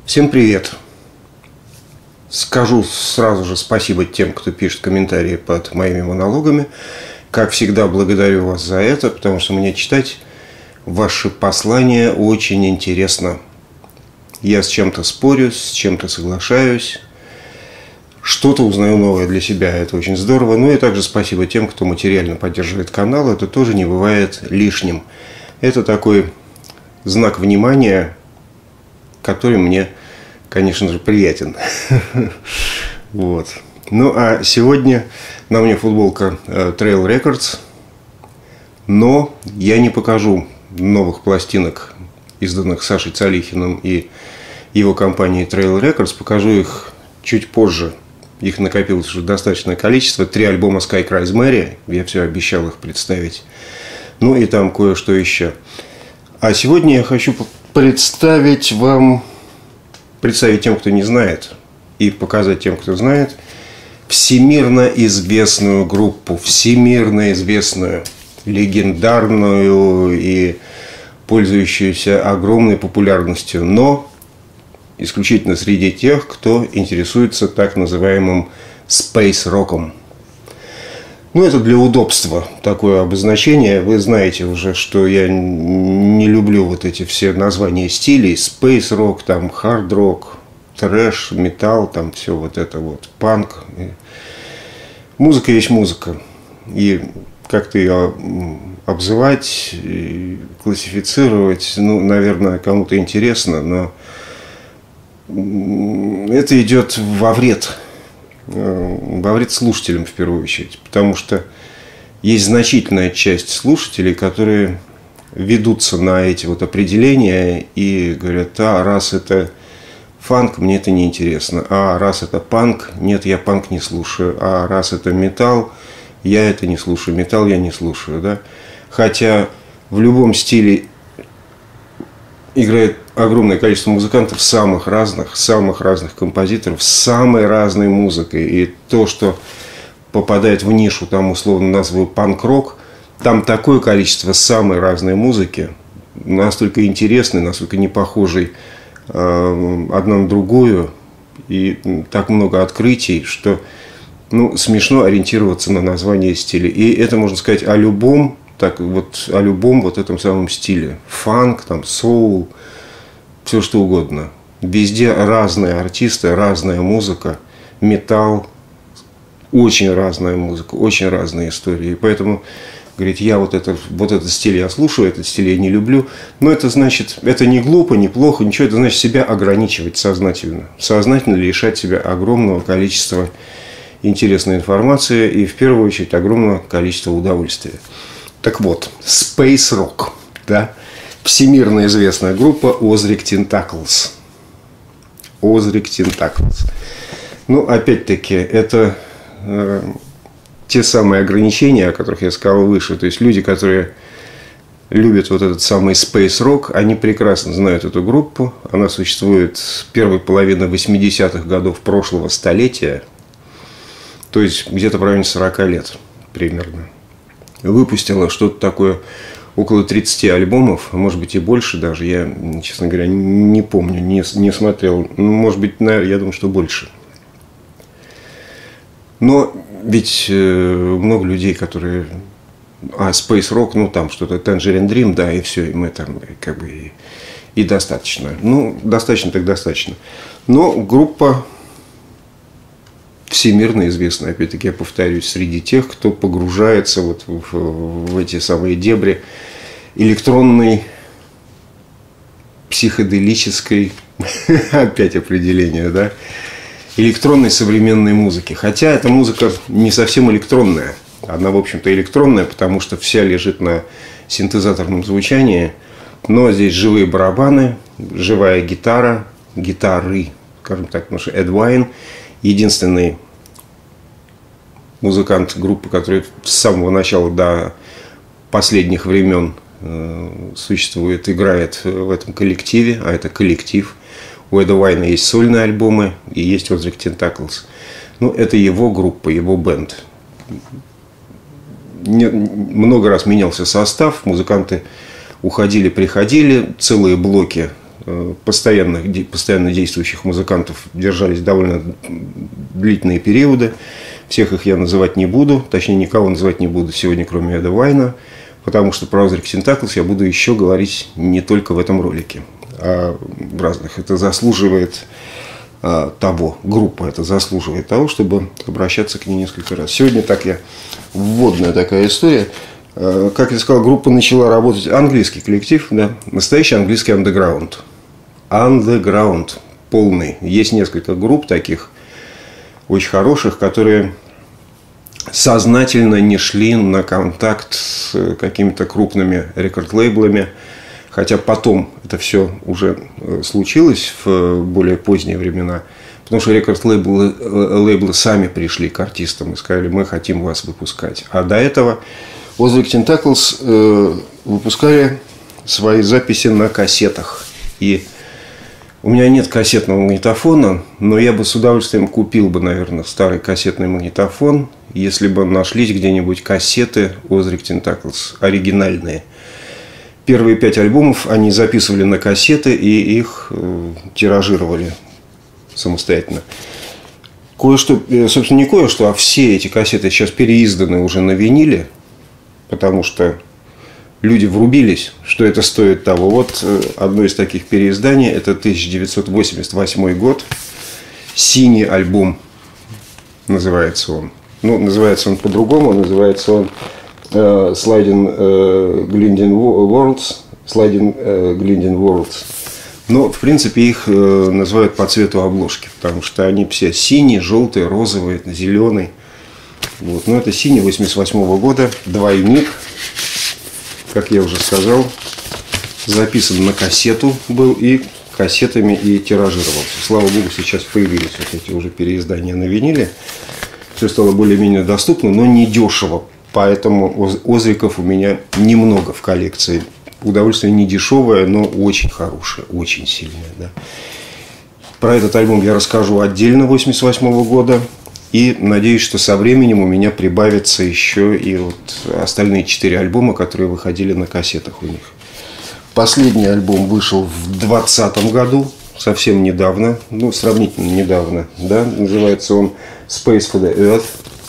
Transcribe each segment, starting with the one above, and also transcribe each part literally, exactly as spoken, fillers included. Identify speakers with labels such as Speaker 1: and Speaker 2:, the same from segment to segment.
Speaker 1: Всем привет! Скажу сразу же спасибо тем, кто пишет комментарии под моими монологами. Как всегда, благодарю вас за это, потому что мне читать ваши послания очень интересно. Я с чем-то спорю, с чем-то соглашаюсь, что-то узнаю новое для себя, это очень здорово. Ну и также спасибо тем, кто материально поддерживает канал, это тоже не бывает лишним. Это такой знак внимания, который мне, конечно же, приятен. Вот. Ну, а сегодня на мне футболка Trail Records, но я не покажу новых пластинок, изданных Сашей Цалихиным и его компанией Trail Records. Покажу их чуть позже. Их накопилось уже достаточное количество. Три альбома Sky Cries Mary. Я все обещал их представить. Ну и там кое-что еще. А сегодня я хочу представить вам, представить тем, кто не знает, и показать тем, кто знает, всемирно известную группу, всемирно известную, легендарную и пользующуюся огромной популярностью, но исключительно среди тех, кто интересуется так называемым спейс-роком. Ну, это для удобства такое обозначение. Вы знаете уже, что я не люблю вот эти все названия стилей. Спейс-рок, там, хард-рок, трэш, металл, там все вот это вот, панк. Музыка есть музыка. И как-то ее обзывать, классифицировать, ну, наверное, кому-то интересно, но это идет во вред. Во вред слушателям в первую очередь. Потому что есть значительная часть слушателей, которые ведутся на эти вот определения и говорят: а раз это фанк, мне это не интересно. А раз это панк, нет, я панк не слушаю. А раз это металл, я это не слушаю. Металл я не слушаю. Да? Хотя в любом стиле играет огромное количество музыкантов, самых разных, самых разных композиторов, с самой разной музыкой. И то, что попадает в нишу, там условно назову панк-рок, там такое количество самой разной музыки, настолько интересной, настолько не похожей э, одна на другую, и так много открытий, что ну, смешно ориентироваться на название стиля. И это можно сказать о любом, так вот, о любом вот этом самом стиле. Фанк, там, соул, все что угодно. Везде разные артисты, разная музыка, металл, очень разная музыка, очень разные истории. И поэтому, говорит, я вот, это, вот этот стиль я слушаю, этот стиль я не люблю. Но это значит, это не глупо, не плохо, ничего. Это значит себя ограничивать сознательно. Сознательно лишать себя огромного количества интересной информации и, в первую очередь, огромного количества удовольствия. Так вот, Space Rock, да? Всемирно известная группа Ozric Tentacles. Ozric Tentacles. Ну, опять-таки, это э, те самые ограничения, о которых я сказал выше. То есть люди, которые любят вот этот самый Space Rock, они прекрасно знают эту группу. Она существует с первой половины восьмидесятых годов прошлого столетия. То есть где-то в районе сорока лет примерно. Выпустила что-то такое, около тридцати альбомов, может быть и больше даже, я, честно говоря, не помню, не, не смотрел, может быть, я думаю, что больше. Но ведь э, много людей, которые, а, Space Rock, ну там что-то, Tangerine Dream, да, и все, и мы там как бы и, и достаточно, ну, достаточно так достаточно. Но группа всемирно известная, опять-таки, я повторюсь, среди тех, кто погружается вот в, в эти самые дебри электронной, психоделической, опять определение, да, электронной современной музыки. Хотя эта музыка не совсем электронная. Она, в общем-то, электронная, потому что вся лежит на синтезаторном звучании. Но здесь живые барабаны, живая гитара, гитары, скажем так, потому что Эд Вайн единственный музыкант группы, который с самого начала до последних времен э, существует, играет в этом коллективе, а это коллектив. У Эда Вайна есть сольные альбомы и есть Ozric Tentacles. Ну, это его группа, его бенд. Не, много раз менялся состав, музыканты уходили, приходили, целые блоки постоянных, постоянно действующих музыкантов держались довольно длительные периоды. Всех их я называть не буду, точнее никого называть не буду сегодня, кроме Эда Вайна, потому что про Ozric Tentacles я буду еще говорить не только в этом ролике, а в разных. Это заслуживает а, того, группа это заслуживает того, чтобы обращаться к ней несколько раз. Сегодня так я, вводная такая история. А, как я сказал, группа начала работать, английский коллектив, да, настоящий английский андеграунд. Андеграунд полный. Есть несколько групп таких, очень хороших, которые сознательно не шли на контакт с какими-то крупными рекорд-лейблами. Хотя потом это все уже случилось в более поздние времена. Потому что рекорд-лейблы лейблы сами пришли к артистам и сказали: мы хотим вас выпускать. А до этого Ozric Tentacles выпускали свои записи на кассетах. И у меня нет кассетного магнитофона, но я бы с удовольствием купил бы, наверное, старый кассетный магнитофон, если бы нашлись где-нибудь кассеты Ozric Tentacles оригинальные. Первые пять альбомов они записывали на кассеты и их э, тиражировали самостоятельно. Кое-что, собственно, не кое-что, а все эти кассеты сейчас переизданы уже на виниле, потому что люди врубились, что это стоит того. Вот одно из таких переизданий, это тысяча девятьсот восемьдесят восьмой год. «Синий альбом» называется он. Ну, называется он по-другому, называется он uh, Sliding uh, Gliding Worlds. Sliding uh, Gliding Worlds. Но, в принципе, их uh, называют по цвету обложки, потому что они все синие, желтые, розовые, зеленый. Вот. Но это синий восемьдесят восьмого года, двойник. Как я уже сказал, записан на кассету был и кассетами и тиражировался. Слава богу, сейчас появились вот эти уже переиздания на виниле. Все стало более-менее доступно, но не дешево. Поэтому Озриков у меня немного в коллекции. Удовольствие не дешевое, но очень хорошее, очень сильное. Да. Про этот альбом я расскажу отдельно восемьдесят восьмого года. И надеюсь, что со временем у меня прибавится еще и вот остальные четыре альбома, которые выходили на кассетах у них. Последний альбом вышел в двадцатом году, совсем недавно, ну, сравнительно недавно, да, называется он Space for the Earth.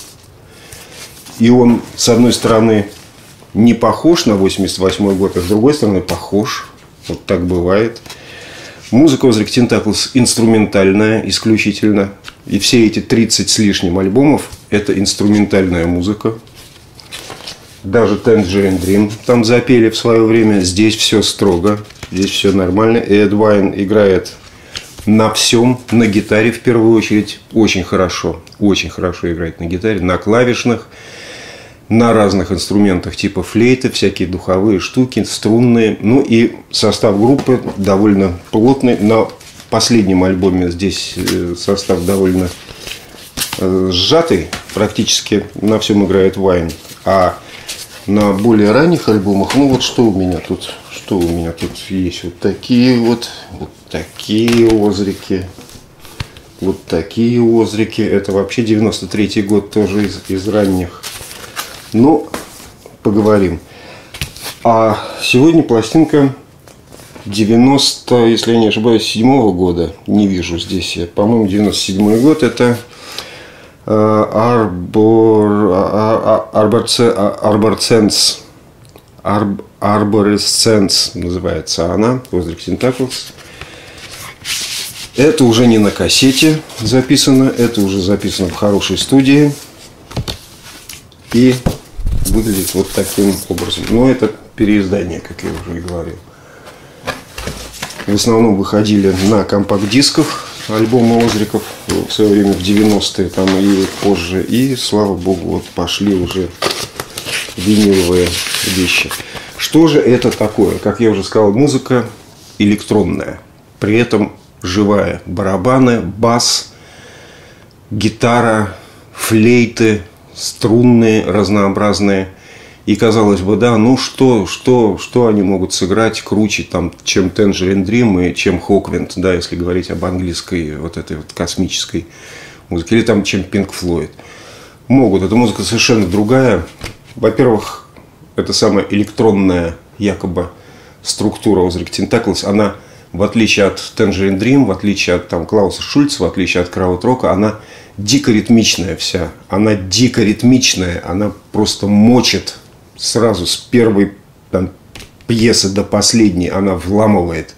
Speaker 1: И он, с одной стороны, не похож на восемьдесят восьмой год, а с другой стороны, похож. Вот так бывает. Музыка Ozric Tentacles инструментальная исключительно. И все эти тридцать с лишним альбомов – это инструментальная музыка. Даже Tangerine Dream там запели в свое время. Здесь все строго, здесь все нормально. И Эд Вайн играет на всем, на гитаре в первую очередь. Очень хорошо, очень хорошо играет на гитаре, на клавишных, на разных инструментах типа флейты, всякие духовые штуки, струнные. Ну и состав группы довольно плотный. На последнем альбоме здесь состав довольно сжатый. Практически на всем играет Вайн. А на более ранних альбомах, ну вот что у меня тут, что у меня тут есть? Вот такие вот, вот такие Озрики. Вот такие Озрики. Это вообще девяносто третий год, тоже из, из ранних. Ну, поговорим. А сегодня пластинка девяносто, если я не ошибаюсь, седьмого года. Не вижу здесь. По-моему, девяносто седьмой год. Это Arborescence. Arborescence называется она. Ozric Tentacles. Это уже не на кассете записано. Это уже записано в хорошей студии. И выглядит вот таким образом. Но это переиздание, как я уже и говорил. В основном выходили на компакт-дисках альбомы Озриков в свое время, в девяностые там и позже. И, слава богу, вот пошли уже виниловые вещи. Что же это такое? Как я уже сказал, музыка электронная. При этом живая. Барабаны, бас, гитара, флейты, струнные разнообразные. И казалось бы, да, ну что, что, что они могут сыграть круче, там, чем Tangerine Dream и чем Hawkwind, да, если говорить об английской вот этой вот космической музыке, или там чем Pink Floyd. Могут. Эта музыка совершенно другая. Во-первых, это самая электронная якобы структура Ozric Tentacles, она в отличие от Tangerine Dream, в отличие от там, Клауса Шульца, в отличие от Краутрока, она дико ритмичная вся. Она дико ритмичная, она просто мочит сразу с первой там, пьесы до последней, она вламывает.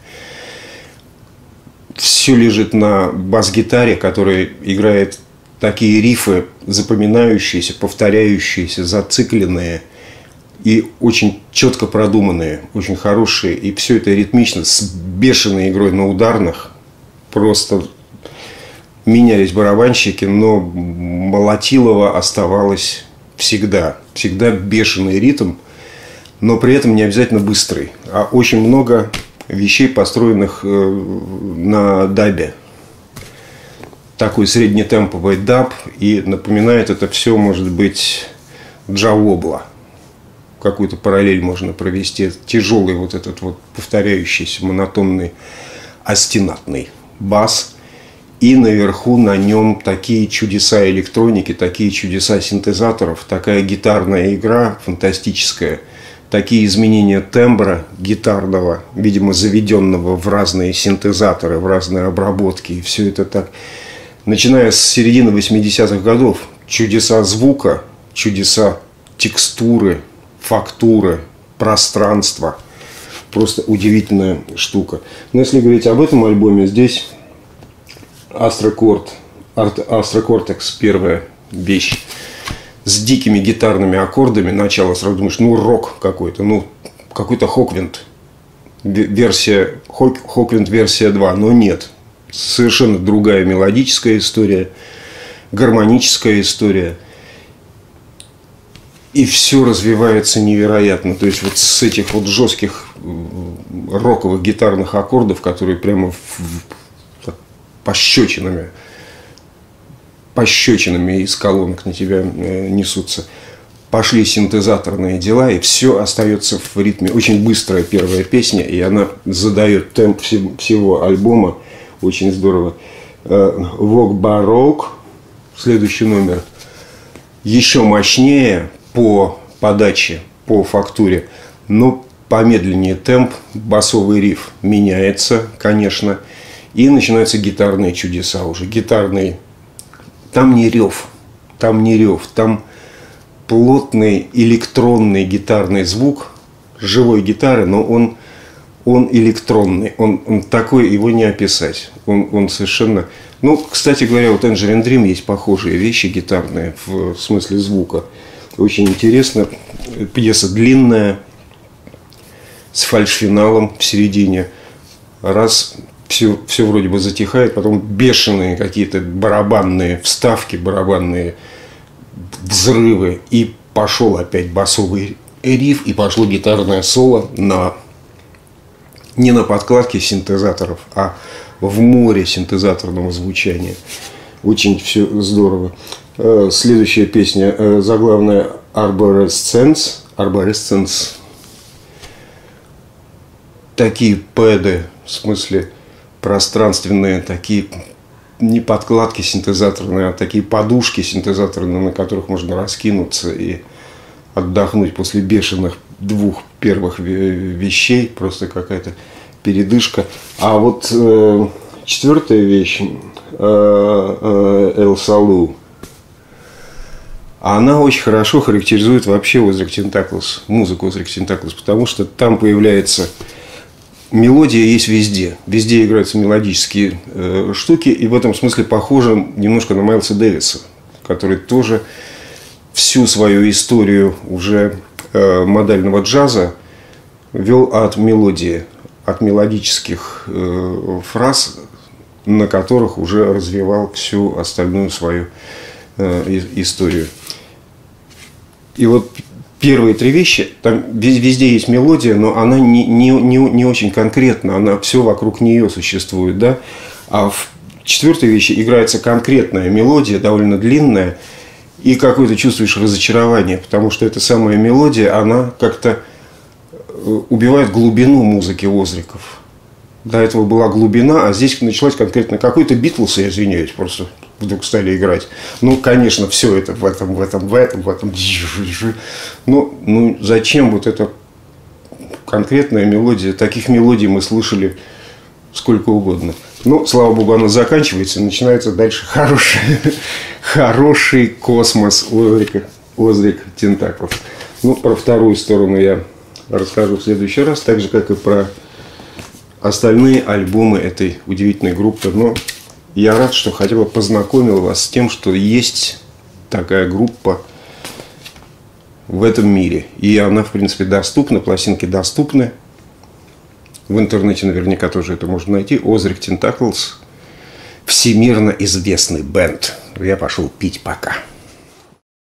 Speaker 1: Все лежит на бас-гитаре, которая играет такие рифы, запоминающиеся, повторяющиеся, зацикленные и очень четко продуманные, очень хорошие. И все это ритмично, с бешеной игрой на ударных. Просто менялись барабанщики, но Молотилова оставалось всегда. Всегда бешеный ритм, но при этом не обязательно быстрый. А очень много вещей, построенных на дабе. Такой среднетемповый даб. И напоминает это все, может быть, джа-вобла. Какую-то параллель можно провести. Тяжелый вот этот вот повторяющийся монотонный остинатный бас. И наверху на нем такие чудеса электроники, такие чудеса синтезаторов, такая гитарная игра фантастическая, такие изменения тембра гитарного, видимо, заведенного в разные синтезаторы, в разные обработки. И все это так. Начиная с середины восьмидесятых годов, чудеса звука, чудеса текстуры, фактуры, пространства. Просто удивительная штука. Но если говорить об этом альбоме, здесь Астрокорд, Астрокортекс, первая вещь. С дикими гитарными аккордами. Начало сразу думаешь, ну рок какой-то, ну какой-то Хоквинд. Версия, Хоквинд версия два, но нет. Совершенно другая мелодическая история, гармоническая история. И все развивается невероятно. То есть вот с этих вот жестких роковых гитарных аккордов, которые прямо в, в, пощечинами, пощечинами из колонок на тебя несутся, пошли синтезаторные дела, и все остается в ритме. Очень быстрая первая песня, и она задает темп всего альбома. Очень здорово. Vogue Baroque, следующий номер, еще мощнее по подаче, по фактуре, но помедленнее темп, басовый риф меняется, конечно, и начинаются гитарные чудеса уже. Гитарный, там не рев, там не рев, там плотный электронный гитарный звук живой гитары, но он Он электронный, он, он такой, его не описать. Он, он совершенно... Ну, кстати говоря, у Tangerine Dream есть похожие вещи гитарные в смысле звука. Очень интересно. Пьеса длинная, с фальшфиналом в середине. Раз все, все вроде бы затихает, потом бешеные какие-то барабанные вставки, барабанные взрывы. И пошел опять басовый риф, и пошло гитарное соло на... не на подкладке синтезаторов, а в море синтезаторного звучания. Очень все здорово. Следующая песня, заглавная Arborescence. Arborescence. Такие пэды, в смысле пространственные, такие не подкладки синтезаторные, а такие подушки синтезаторные, на которых можно раскинуться и отдохнуть после бешеных двух первых вещей, просто какая-то передышка. А вот э, четвертая вещь, э, э, El Salou, она очень хорошо характеризует вообще Ozric Tentacles, музыку Ozric Tentacles, потому что там появляется мелодия, есть везде. Везде играются мелодические э, штуки, и в этом смысле похоже немножко на Майлса Дэвиса, который тоже всю свою историю уже модального джаза вел от мелодии, от мелодических э, фраз, на которых уже развивал всю остальную свою э, историю. И вот первые три вещи, там везде есть мелодия, но она не, не, не, не очень конкретна, она все вокруг нее существует, да? А в четвертой вещи играется конкретная мелодия, довольно длинная, и какое-то чувствуешь разочарование, потому что эта самая мелодия, она как-то убивает глубину музыки Озриков. До этого была глубина, а здесь началась конкретно какой-то Битлз, я извиняюсь, просто вдруг стали играть. Ну, конечно, все это в этом, в этом, в этом, в этом. Но ну, зачем вот эта конкретная мелодия? Таких мелодий мы слышали сколько угодно. Но, слава богу, оно заканчивается, и начинается дальше хороший, хороший космос Озрика, Озрик Тентаклс. Ну, про вторую сторону я расскажу в следующий раз, так же, как и про остальные альбомы этой удивительной группы. Но я рад, что хотя бы познакомил вас с тем, что есть такая группа в этом мире. И она, в принципе, доступна, пластинки доступны. В интернете наверняка тоже это можно найти. Озрик Тентаклс. Всемирно известный бэнд. Я пошел пить, пока.